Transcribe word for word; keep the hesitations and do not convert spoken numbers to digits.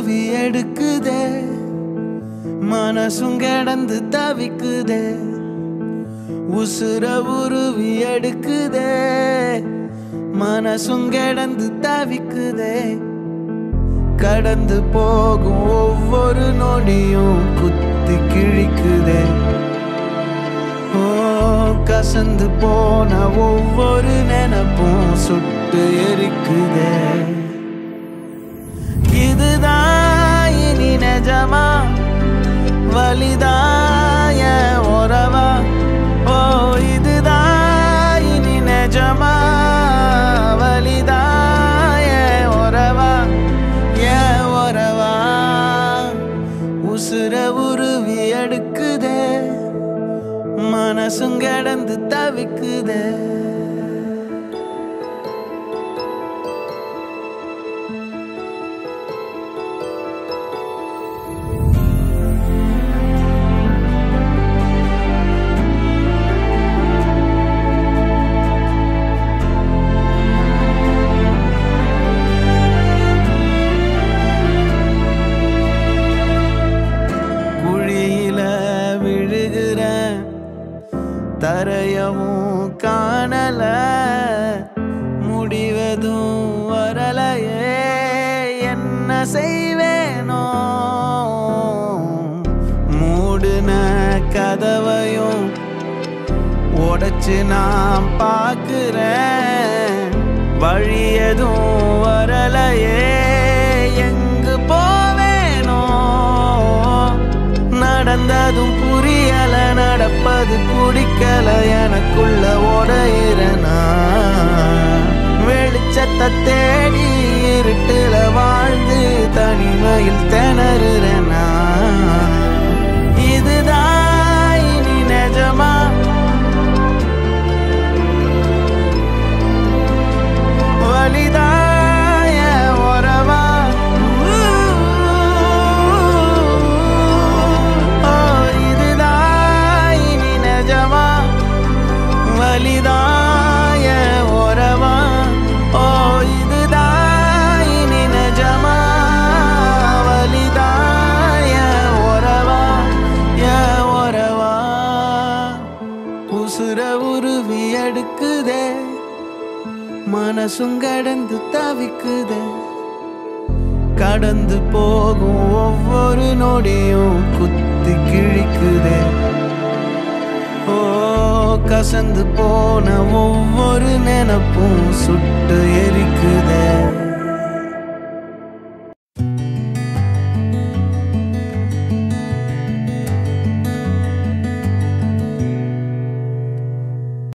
உருவி எடுக்குதே மனசும் கிடந்து தவிக்குதே உசுர உருவி எடுக்குதே மனசும் கிடந்து தவிக்குதே கடந்து போகும் ஒவ்வொரு நொடியும் குத்தி கிழிக்குதே ஓ கசந்து போன ஒவ்வொரு நினைப்பும் சுட்டு எரிக்குதே இதுதான் இனி நிஜமா வலிதாய உறவா ஓ இதுதான் இனி நிஜமா வலிதாய உறவா ஏ உறவா உசுர உருவி எடுக்குதே மனசும் கிடந்து தவிக்குதே தரையவும் காணல முடிவதும் வரலையே என்ன செய்வேனோ மூடுன கதவையும் உடைச்சு நான் பார்க்கிறேன் வழி எதுவும் வரலையே எங்கு போவேனோ நடந்ததும் புரியல நடப்பது பிடிக்கல எனக்குள்ள உடையிறனா வெளிச்சத்தை தேடி இருட்டுல வாழ்ந்து தனிமையில் திணறுறனா இதுதான் இனி நிஜமா வலிதாய உறவா வலிதாய உறவா ஓ இதுதான் இனி நிஜமா வலிதாய உறவா ஏ உறவா உசுர உருவி எடுக்குதே மனசும் கடந்து தவிக்குதே கடந்து போகும் ஒவ்வொரு நொடியும் குத்தி கிழிக்குதே ஓ கசந்து போன ஒவ்வொரு நினைப்பும் சுட்டு எரிக்குதே